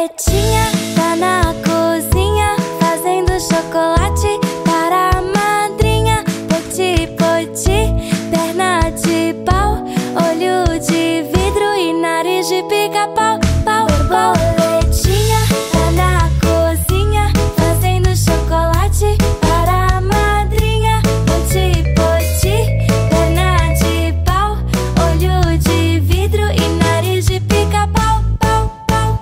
borboletinha tá na cozinha fazendo chocolate para a madrinha. Poti, poti, perna de pau, olho de vidro e nariz de pica-pau. Pau, borboletinha tá na cozinha fazendo chocolate para a madrinha. Poti, poti, perna de pau, olho de vidro e nariz de pica-pau. Pau, pau.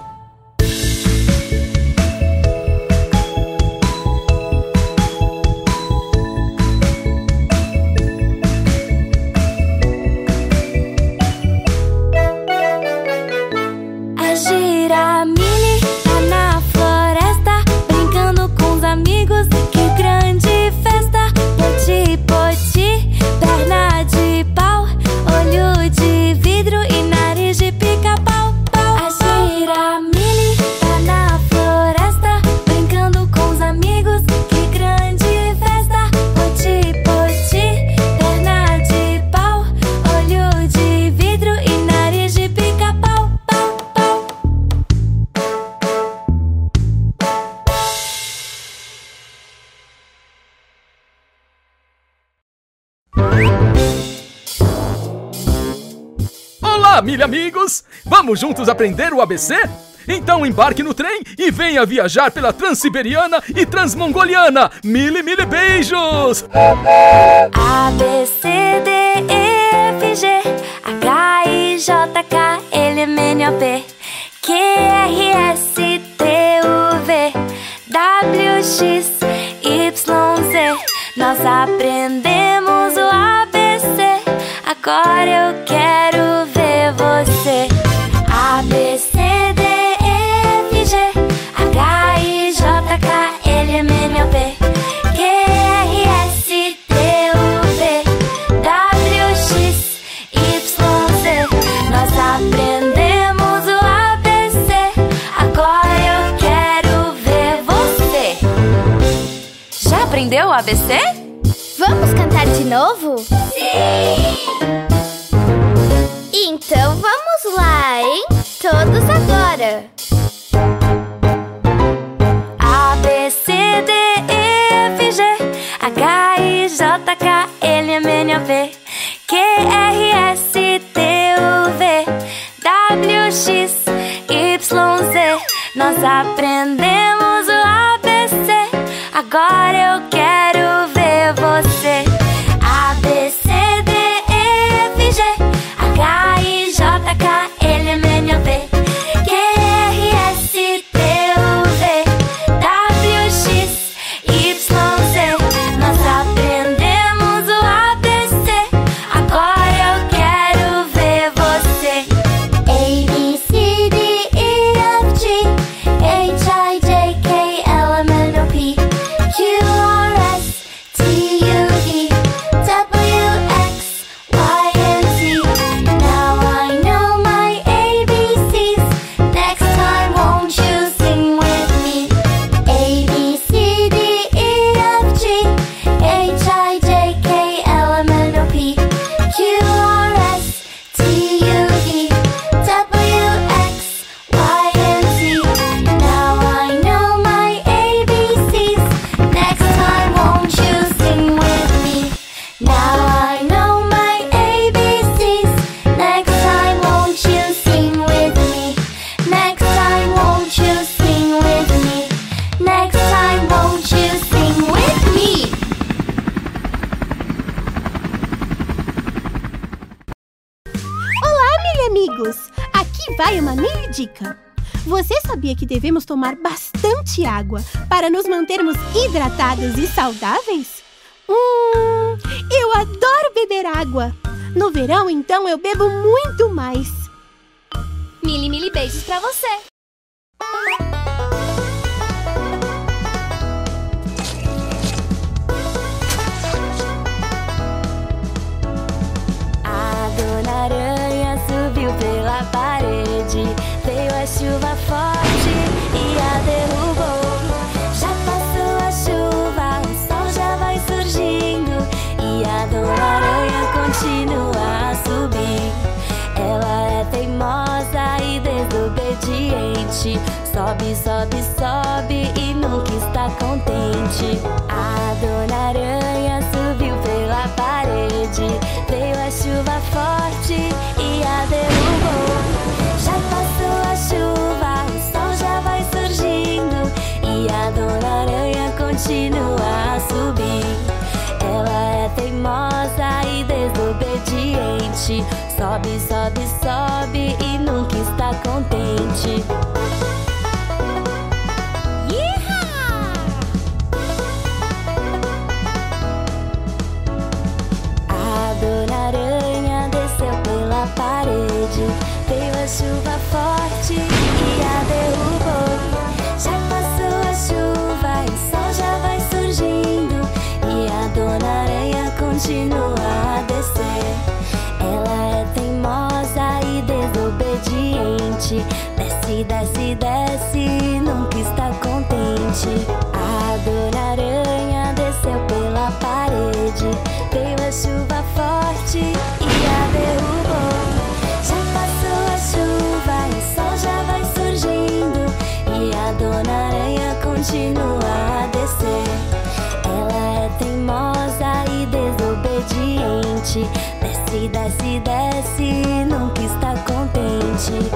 A Giramini tá na floresta brincando com os amigos, que grande festa. Poti, poti, perna de pau, olho de vidro e nariz de pica-pau. Pau. A Giramini tá na floresta brincando com os amigos, que grande festa. Poti, poti, perna de pau, olho de vidro e nariz de pica-pau. Pau, pau. Olá, milha amigos! Vamos juntos aprender o ABC? Então embarque no trem e venha viajar pela Transiberiana e Transmongoliana. Mille, mille beijos! A, B, C, D, E, F, G, H, I, J, K, L, M, N, O, P, Q, R, S, T, U, V, W, X, Y, Z. Nós aprendemos o ABC, agora eu quero ver você. A, B, C, D, E, F, G, H, I, J, K, L, M, N, O, P, Q, R, S, T, U, V, W, X, Y, Z. Nós aprendemos o ABC, agora eu quero ver você. Já aprendeu o ABC? Vamos cantar de novo? Sim! Então vamos lá, hein? Todos agora. A, B, C, D, E, F, G, H, I, J, K, L, M, N, O, P, Q, R, S, T, U, V, W, X, Y, Z. Nós aprendemos o ABC, agora eu quero ver você. A, B, C, D, E, F, G, H, I, J, K, L, M, N, O, P, Q, R, S, T, U, V, W, X, Y, Z. Nós aprendemos o ABC, agora eu quero ver você. A, B, C, D, E, F, G, H, I, J, K, L, M, N, O, P, Q, R, S, T, U, V, W, X, Y, and Z. Now I know my ABCs. Next time won't you sing with me? A, B, C, D, E, F, G, H, I, J, K, L, M, N, O, P, Q, R, S, T, U, V, W, X, Y, and Z. Now I know my ABCs. Next time won't you sing with me? Now I know my ABCs. Next time won't you sing with me? Next time won't you sing with me? Next time won't you sing with me? Olá, milha amigos! Aqui vai uma mini dica. Você sabia que devemos tomar bastante água para nos mantermos hidratados e saudáveis? Eu adoro beber água. No verão, então, eu bebo muito mais. Mille, mille beijos pra você. A Dona Aranha subiu pela parede, veio a chuva forte e a derrubou. Já passou a chuva, o sol já vai surgindo e a Dona Aranha continua a subir. Ela é teimosa e desobediente, só Sobe, sobe, sobe e nunca está contente. A Dona Aranha subiu pela parede. Veio a chuva forte e a derrubou. Já passou a chuva, o sol já vai surgindo e a Dona Aranha continua a subir. Ela é teimosa e desobediente. Sobe, sobe, sobe e nunca está contente. A Dona Aranha desceu pela parede. Veio a chuva forte e a derrubou. Já passou a chuva e o sol já vai surgindo e a Dona Aranha continua a descer. Ela é teimosa e desobediente. Desce, desce, desce, nunca está contente. A Dona Aranha desceu pela parede. Veio a chuva forte e a derrubou. Já passou a chuva e o sol já vai surgindo e a Dona Aranha continua a descer. Ela é teimosa e desobediente. Desce, desce, desce, nunca está contente.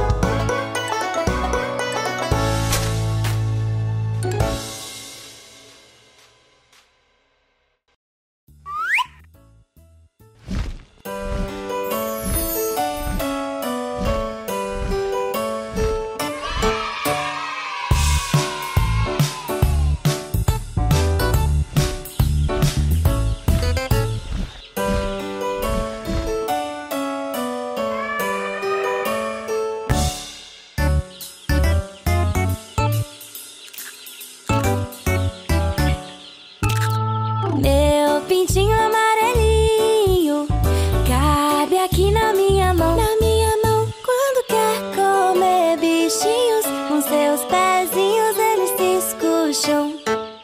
Meu pintinho amarelinho cabe aqui na minha mão. Na minha mão, quando quer comer bichinhos, com seus pezinhos eles se escucham.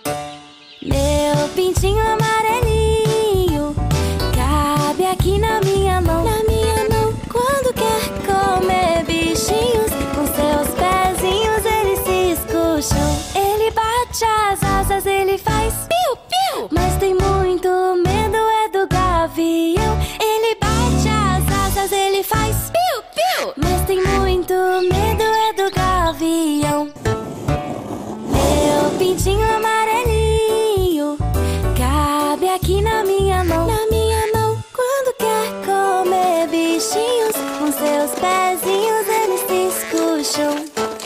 Meu pintinho amarelinho cabe aqui na minha mão. Na minha mão, quando quer comer bichinhos, com seus pezinhos eles se escucham. Ele bate as asas, ele faz piu-piu, mas tem muito medo é do gavião. Ele bate as asas, ele faz piu-piu, mas tem muito medo é do gavião. Meu pintinho amarelinho cabe aqui na minha mão. Na minha mão, quando quer comer bichinhos, com seus pezinhos eles se escucham.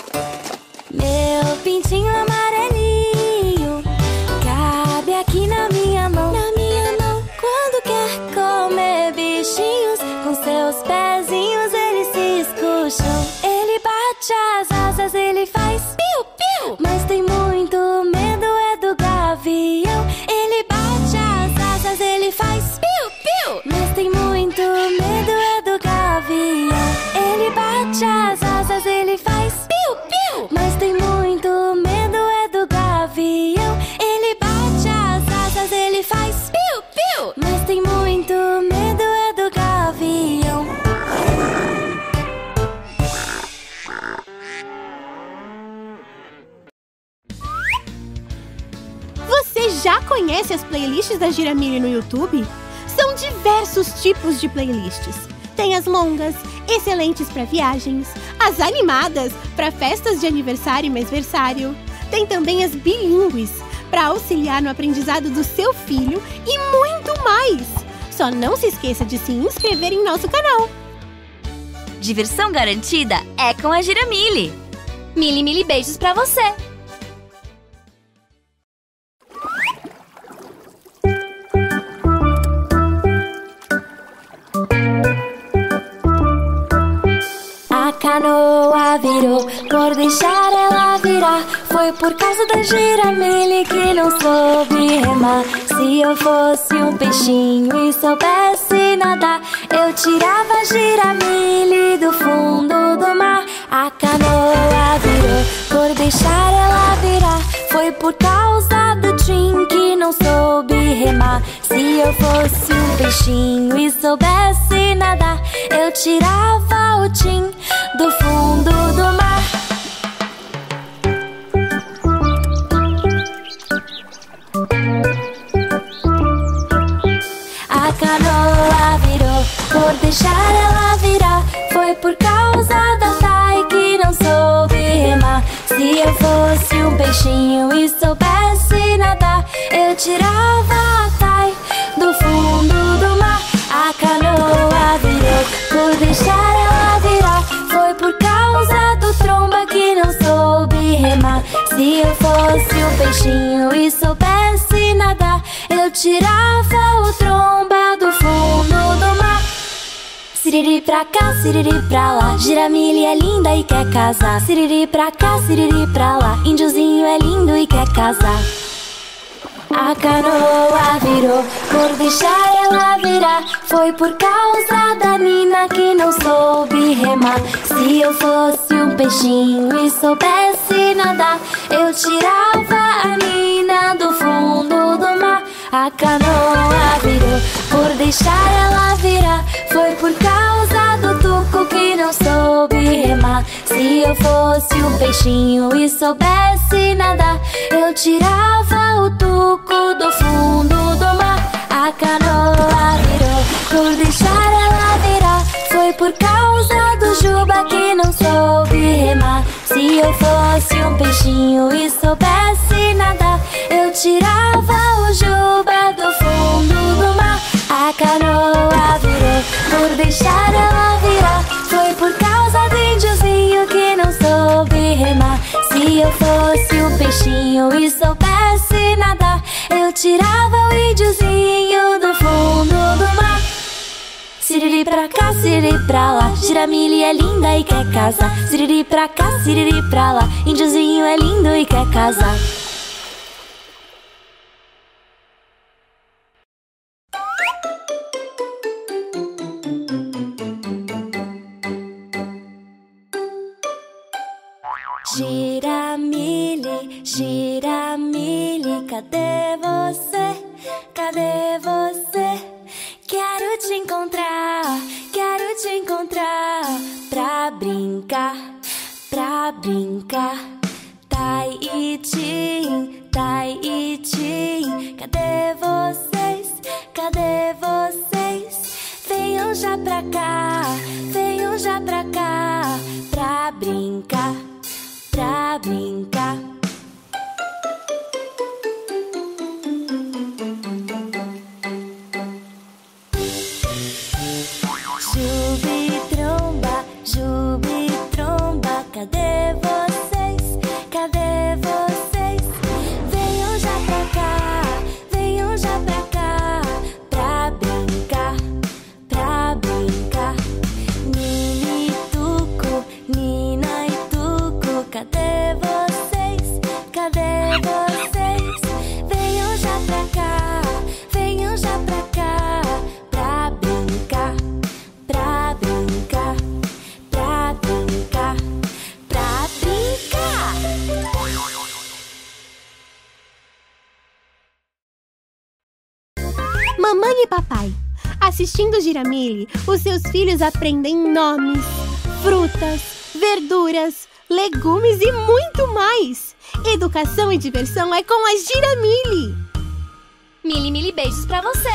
Meu pintinho amarelinho cabe aqui na minha mão. Na minha mão, quando quer comer bichinhos, com seus pezinhos eles se escucham. Ele bate as asas, ele faz piu-piu, mas tem muito medo é do gavião. Ele bate as asas, ele faz piu-piu, mas tem muito medo é do gavião. Ele bate as asas, ele faz piu-piu, mas tem muito medo é do gavião. Ele bate as asas, ele faz piu-piu, mas tem muito medo é do gavião. Você já conhece as playlists da Giramille no YouTube? São diversos tipos de playlists. Tem as longas, excelentes para viagens, as animadas para festas de aniversário e mêsversário. Tem também as bilíngues para auxiliar no aprendizado do seu filho e muito mais. Só não se esqueça de se inscrever em nosso canal. Diversão garantida é com a Giramille. Mili, mili beijos pra você. A canoa virou, por deixar ela virar. Foi por causa da Giramille que não soube remar. Se eu fosse um peixinho e soubesse nadar, eu tirava a Giramille do fundo do mar. A canoa virou, por deixar ela virar. Foi por causa do Tim que não soube remar. Se eu fosse um peixinho e soubesse nadar, eu tirava o Tim do fundo do mar. canoa virou, por deixar ela virar. Foi por causa da Thay que não soube remar. Se eu fosse um peixinho e soubesse nadar, eu tirava a Thay do fundo do mar. A canoa virou, por deixar ela virar. Foi por causa do tromba que não soube remar. Se eu fosse um peixinho e soubesse nadar, eu tirava o tromba do fundo do mar. Siriri pra cá, siriri pra lá, Giramilha é linda e quer casar. Siriri pra cá, siriri pra lá, Índiozinho é lindo e quer casar. A canoa virou, por deixar ela virar. Foi por causa da Nina que não soube remar. Se eu fosse um peixinho e soubesse nadar, eu tirava a Nina do fundo do mar. A canoa virou, por deixar ela virar. Foi por causa do Tuco que não soube remar. Se eu fosse um peixinho e soubesse nadar, eu tirava o Tuco do fundo do mar. A canoa virou, por deixar ela virar. Foi por causa do Juba que não soube remar. Se eu fosse um peixinho e soubesse nadar, eu tirava o Juba do fundo do mar. A canoa virou, por deixar ela virar. Foi por causa do Índiozinho que não soube remar. Se eu fosse um peixinho e soubesse nadar, eu tirava o Índiozinho do fundo do mar. Siriri pra cá, siriri pra lá, Giramilha é linda e quer casar. Siriri pra cá, siriri pra lá, Índiozinho é lindo e quer casar. Giramilha, Giramilha, cadê você? Cadê você? Quero te encontrar pra brincar, pra brincar. Tai e Tim, Tai e Tim, cadê vocês? Cadê vocês? Venham já pra cá, venham já pra cá, pra brincar, pra brincar. Jubi, tromba, cadê vocês? Cadê vocês? Venham já pra cá, venham já pra cá, pra brincar, pra brincar. Nini e Tuco, Nina e Tuco, cadê vocês? Cadê vocês? Venham já pra cá, venham já pra cá, pra brincar, pra brincar, pra brincar, pra brincar. Mamãe e papai, assistindo Giramilha, os seus filhos aprendem nomes, frutas, verduras, legumes e muito mais. Educação e diversão é com a Giramilha. Mili, Mili, beijos pra você.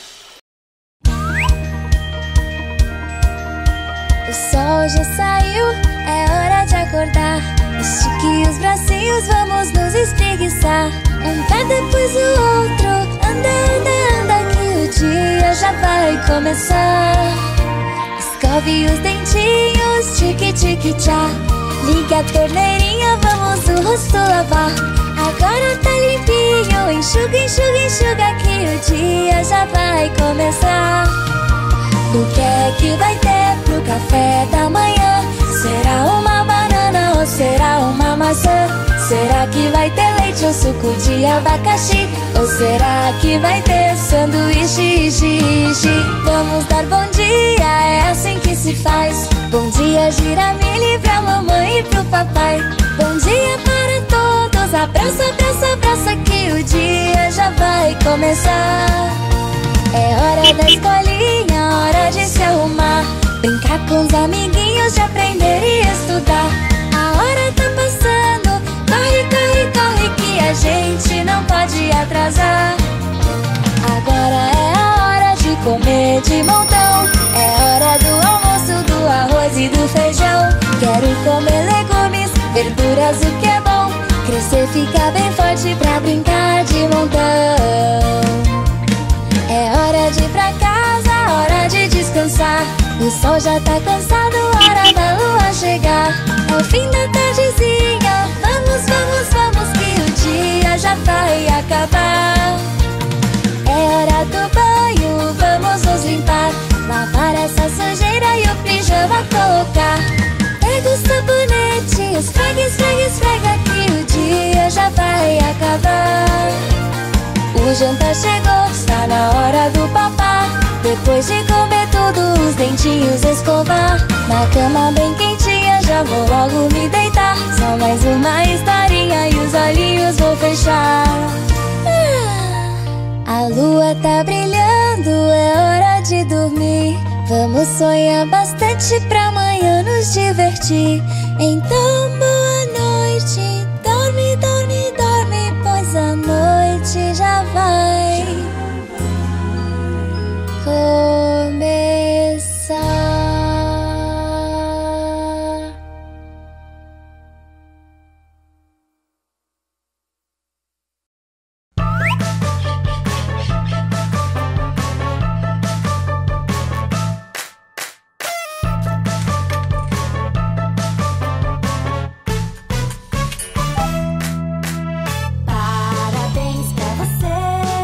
O sol já saiu, é hora de acordar. Estique os bracinhos, vamos nos espreguiçar. Um pé depois o outro, anda, anda, anda, que o dia já vai começar. Escove os dentinhos, tique, tique, tchá. Liga a torneirinha, vamos o rosto lavar. Agora tá limpinho, enxuga, enxuga, enxuga, que o dia já vai começar. O que é que vai ter pro café da manhã? Será uma banana ou será uma maçã? Será que vai ter leite ou suco de abacaxi? Ou será que vai ter sanduíche, ishi, ishi? Vamos dar bom dia, é assim que se faz. Bom dia, Giramilha, pra mamãe e pro papai. Bom dia para todos, abraça, abraça, abraça, que o dia já vai começar. É hora da escolinha, hora de se arrumar, brincar com os amiguinhos, de aprender e estudar. A hora tá passando, corre, corre, corre, que a gente não pode atrasar. Agora é a hora de comer de montão. É hora do almoço, do arroz e do feijão. Quero comer legumes, verduras, o que é bom. Crescer, ficar bem forte pra brincar de montão. É hora de ir pra casa, hora de descansar. O sol já tá cansado, hora da lua chegar. É o fim da tardezinha, vamos, vamos, vamos, que o dia já vai acabar. É hora do banho, vamos nos limpar. Lavar essa sujeira e o pijama colocar. Pega o sabonete, esfrega, esfrega, esfrega, que o dia já vai acabar. O jantar chegou, está na hora do papá. Depois de comer tudo, os dentinhos escovar. Na cama bem quentinha, já vou logo me deitar. Só mais uma historinha e os olhinhos vou fechar. A lua tá brilhando, é hora de dormir. Vamos sonhar bastante pra amanhã nos divertir. Então boa noite, dorme, dorme, dorme, pois a noite já vai começar. Parabéns pra você.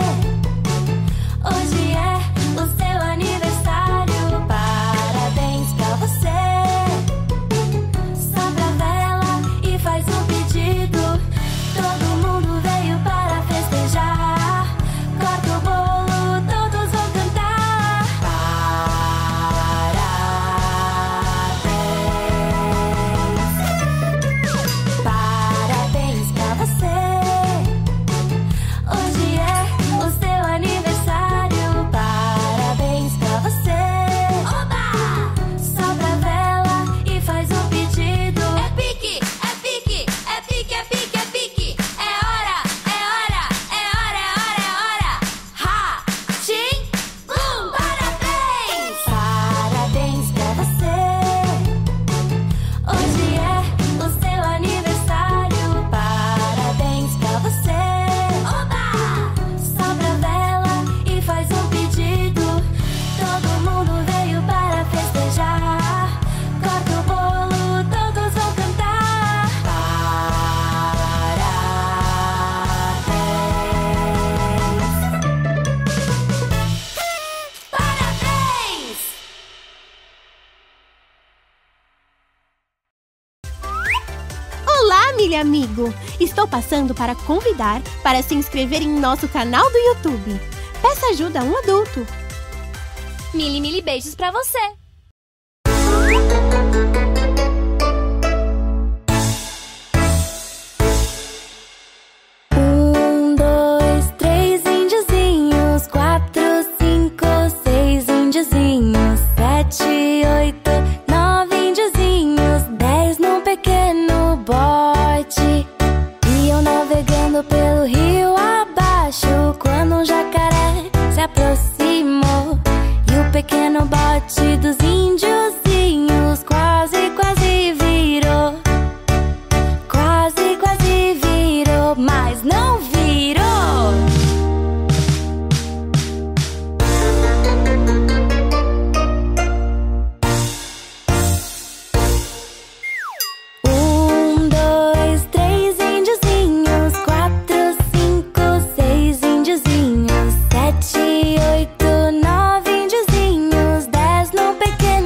Hoje é o seu aniversário. Parabéns pra você. Sopra a vela e faz um pedido. Todo mundo veio para festejar. Corta o bolo, todos vão cantar. Parabéns pra você. Hoje é o seu aniversário. Parabéns pra você. Oba! Sopra a vela e faz um pedido. É pique, é pique, é pique, é pique, é pique. É hora, é hora, é hora, é hora, é hora. Ha! Tim! Bum! Parabéns! Parabéns pra você. Hoje é o seu aniversário. Parabéns pra você. Oba! Sopra a vela e faz um pedido. Todo mundo veio para festejar. Corta o bolo, todos vão cantar. Parabéns! Parabéns! Olá, milho amigo! Estou passando para convidar para se inscrever em nosso canal do YouTube. Peça ajuda a um adulto. Mili, mili, beijos pra você. Dois, três índiozinhos, 4, 5, 6 índiozinhos, 7, 8, 9 índiozinhos, 10 num pequeno bote. Iam navegando pelo rio abaixo, quando um jacaré se aproximou. E o pequeno bote dos índiozinhos quase, quase virou. Quase, quase virou, mas não virou. Dois, três índiozinhos, 4, 5, 6 índiozinhos, 7, 8, 9 índiozinhos, 10 num pequeno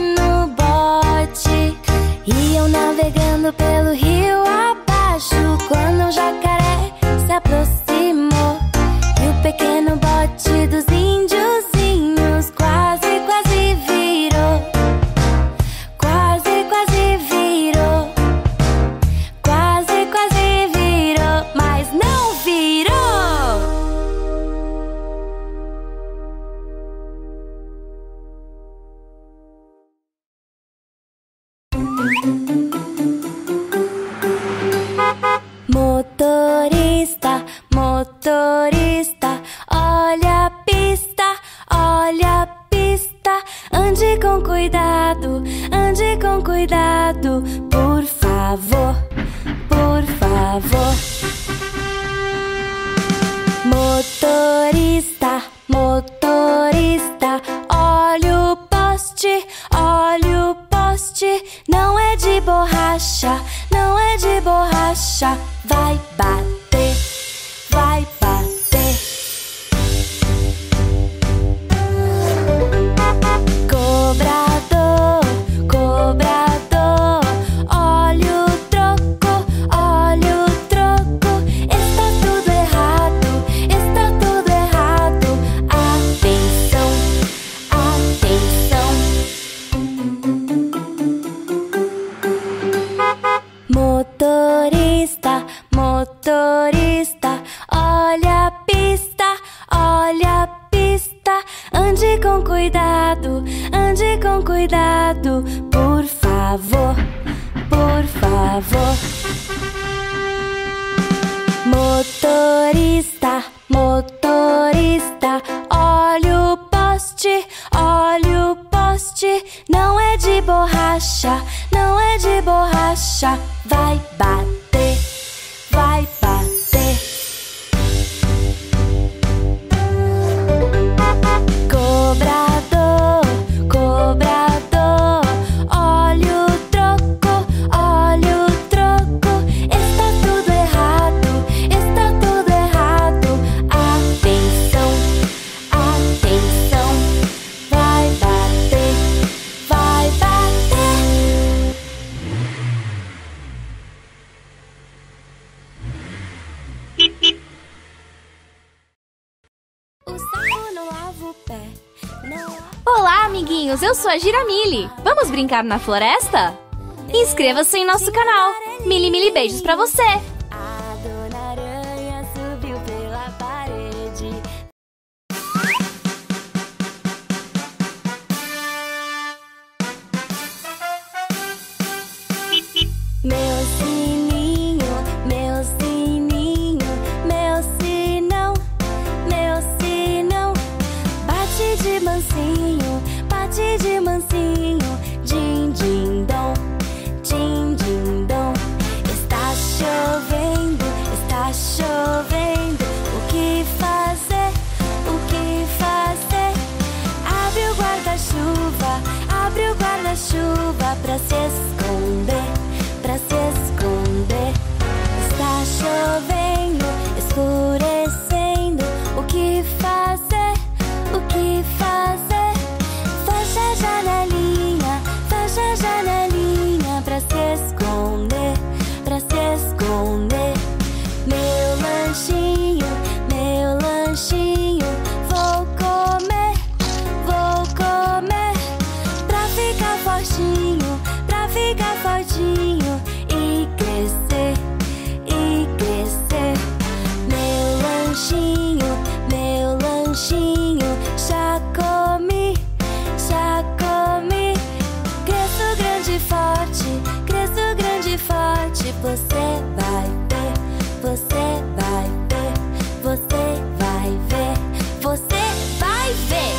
ande com cuidado, ande com cuidado, por favor, por favor. Motorista, motorista, olha o poste, olha o poste. Não é de borracha, não é de borracha. Vai bater, vai bater. Cobrador, cobrador, olha o troco, olha o troco. Está tudo errado, está tudo errado. Atenção, atenção. Motorista, motorista, olha a pista, olha a pista. Ande com cuidado, ande com cuidado, por favor, por favor. Motorista, motorista, olha o poste, olha o poste. Não é de borracha, não é de borracha. Vai bater, vai bater. Cobrador, cobrador, olha o troco, olha o troco. Está tudo errado, está tudo errado. Atenção, atenção. Vai bater, vai bater. O sapo não lava o pé, não lava... Olá, amiguinhos! Eu sou a Giramille. Vamos brincar na floresta? Inscreva-se em nosso canal. Mili Mili beijos pra você! A Dona Aranha subiu pela parede. Meu sininho, meu sininho, meu sinão, meu sinão. Bate de mansinho, bate de mansinho. Din, din, dom, din, din, dom. Está chovendo, está chovendo. O que fazer, o que fazer? Abre o guarda-chuva, abre o guarda-chuva pra se esconder, pra se esconder. Está chovendo, escurecendo. O que fazer, o que fazer? Fecha a janelinha, fecha a janelinha pra se esconder, pra se esconder. Meu lanchinho, meu lanchinho. Vou comer, vou comer. Pra ficar fortinho, pra ficar fortinho e crescer, e crescer. Meu lanchinho, meu lanchinho. Já comi, já comi. Cresço grande e forte, cresço grande e forte. Você vai ver, você vai ver, você vai ver, você vai ver.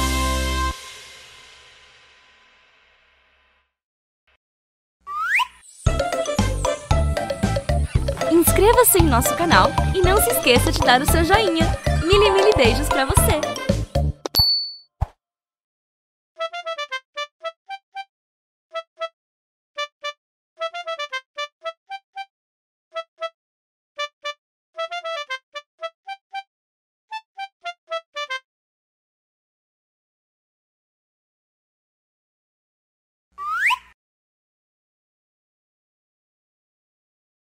Inscreva-se em nosso canal e não se esqueça de dar o seu joinha. Mili Mili beijos pra você!